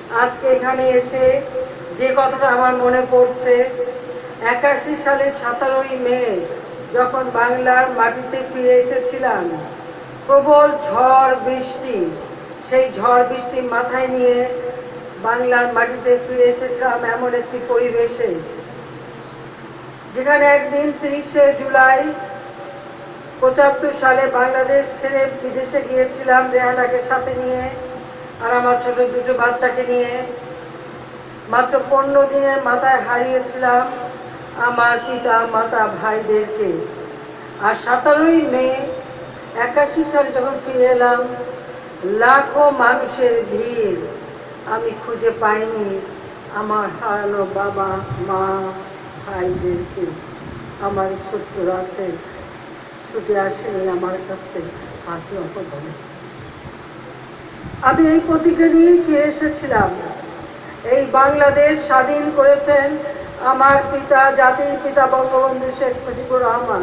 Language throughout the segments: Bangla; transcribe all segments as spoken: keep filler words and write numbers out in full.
আজকে এখানে এসে যে কথাটা আমার মনে পড়ছে, একাশি সালের সতেরোই মে যখন বাংলার মাটিতে ফিরে এসেছিলাম, প্রবল ঝড় বৃষ্টি, সেই ঝড় বৃষ্টি মাথায় নিয়ে বাংলার মাটিতে ফিরে এসেছিলাম এমন একটি পরিবেশে, যেখানে একদিন তিরিশে জুলাই পঁচাত্তর সালে বাংলাদেশ ছেড়ে বিদেশে গিয়েছিলাম রেহানাকে সাথে নিয়ে আর আমার ছোট দুটো বাচ্চাকে নিয়ে। মাত্র পনেরো দিনের মাথায় হারিয়েছিলাম আমার পিতা মাতা ভাইদেরকে। আর সতেরোই মে একাশি সালে যখন ফিরে এলাম, লাখো মানুষের ভিড়, আমি খুঁজে পাইনি আমার হারানো বাবা মা ভাইদেরকে। আমার ছোট্ট আছে ছুটে আসেনি আমার কাছে আসলো বলে। আমি এই প্রতিজ্ঞা নিয়ে ফিরে এসেছিলাম। এই বাংলাদেশ স্বাধীন করেছেন আমার পিতা, জাতির পিতা বঙ্গবন্ধু শেখ মুজিবুর রহমান।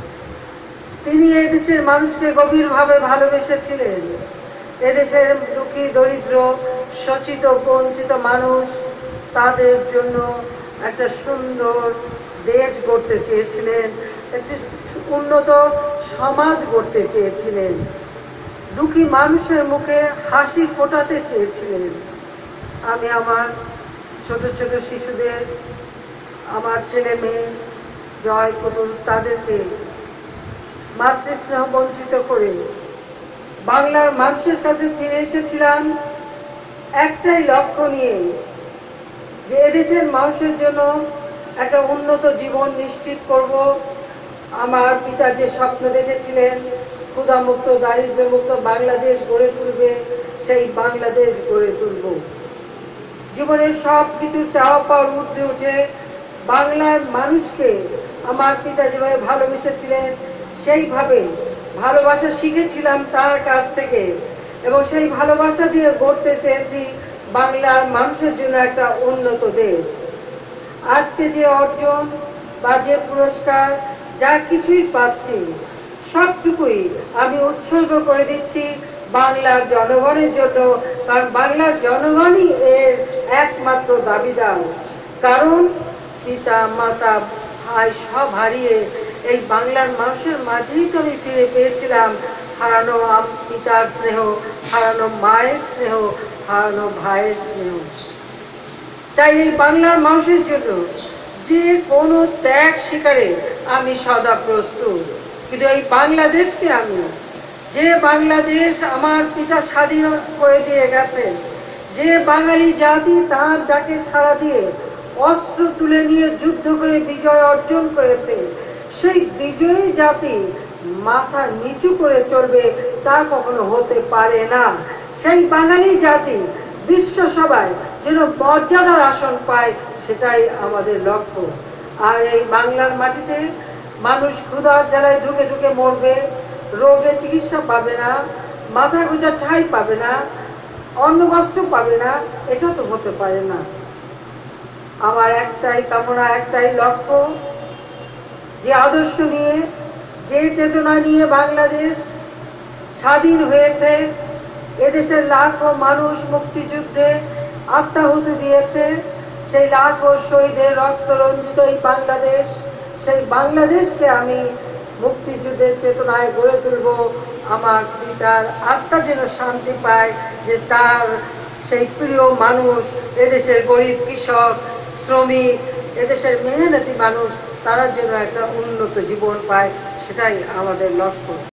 তিনি এই দেশের মানুষকে গভীরভাবে ভালোবেসেছিলেন। এদেশের দুঃখী দরিদ্র শোষিত বঞ্চিত মানুষ, তাদের জন্য একটা সুন্দর দেশ গড়তে চেয়েছিলেন, একটি উন্নত সমাজ গড়তে চেয়েছিলেন, দুঃখী মানুষের মুখে হাসি ফোটাতে চেয়েছিলেন। আমি আমার ছোট ছোট শিশুদের, আমার ছেলে মেয়ে জয় করুন, তাদেরকে মাতৃস্নেহ বঞ্চিত করে বাংলার মানুষের কাছে ফিরে এসেছিলাম একটাই লক্ষ্য নিয়ে, যে এদেশের মানুষের জন্য একটা উন্নত জীবন নিশ্চিত করব। আমার পিতা যে স্বপ্ন দেখেছিলেন ক্ষুধামুক্ত দারিদ্র্যমুক্ত বাংলাদেশ গড়ে তুলবে, সেই বাংলাদেশ গড়ে তুলব। জীবনের সব কিছু চাওয়া পাওয়ার ঊর্ধ্বে উঠে বাংলার মানুষকে আমার পিতা যেভাবে ভালোবেসেছিলেন সেইভাবে ভালোবাসা শিখেছিলাম তার কাছ থেকে, এবং সেই ভালোবাসা দিয়ে গড়তে চেয়েছি বাংলার মানুষের জন্য একটা উন্নত দেশ। আজকে যে অর্জন বা যে পুরস্কার যা কিছুই পাচ্ছি, সবটুকুই আমি উৎসর্গ করে দিচ্ছি বাংলার জনগণের জন্য, কারণ বাংলার জনগণই এর একমাত্র দাবিদার। কারণ পিতা মাতা ভাই সব হারিয়ে এই বাংলার মানুষের মাঝেই তো আমি ফিরে পেয়েছিলাম হারানো পিতার স্নেহ, হারানো মায়ের স্নেহ, হারানো ভাইয়ের স্নেহ। তাই এই বাংলার মানুষের জন্য যে কোনো ত্যাগ স্বীকারে আমি সদা প্রস্তুত। কিন্তু এই বাংলাদেশকে আমি, যে বাংলাদেশ আমার পিতা স্বাধীন করে দিয়ে গেছেন, যে বাঙালি জাতি তার ডাকে সাড়া দিয়ে অস্ত্র তুলে নিয়ে যুদ্ধ করে বিজয় অর্জন করেছে, সেই বিজয়ী জাতি মাথা নিচু করে চলবে তা কখনো হতে পারে না। সেই বাঙালি জাতি বিশ্ব সভায় যেন মর্যাদার আসন পায়, সেটাই আমাদের লক্ষ্য। আর এই বাংলার মাটিতে মানুষ ক্ষুধার জ্বালায় ধুকে ধুকে মরবে, রোগে চিকিৎসা পাবে না, মাথা গোঁজার ঠাঁই পাবে না, অন্ন বস্ত্র পাবে না, এটা তো হতে পারে না। আমার একটাই কামনা, একটাই লক্ষ্য, যে আদর্শ নিয়ে, যে চেতনা নিয়ে বাংলাদেশ স্বাধীন হয়েছে, এদেশের লাখো মানুষ মুক্তিযুদ্ধে আত্মাহুতি দিয়েছে, সেই লাখো শহীদের রক্ত রঞ্জিত এই বাংলাদেশ, সেই বাংলাদেশকে আমি মুক্তিযুদ্ধের চেতনায় গড়ে তুলব। আমার পিতার আত্মা যেন শান্তি পায়, যে তার সেই প্রিয় মানুষ, এদেশের গরিব কৃষক শ্রমিক, এদেশের মেহনতি মানুষ, তারা যেন একটা উন্নত জীবন পায়, সেটাই আমাদের লক্ষ্য।